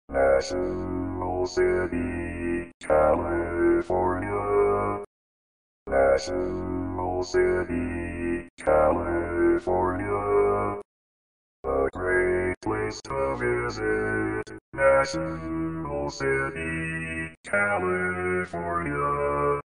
National City, California. National City, California. A great place to visit. National City, California.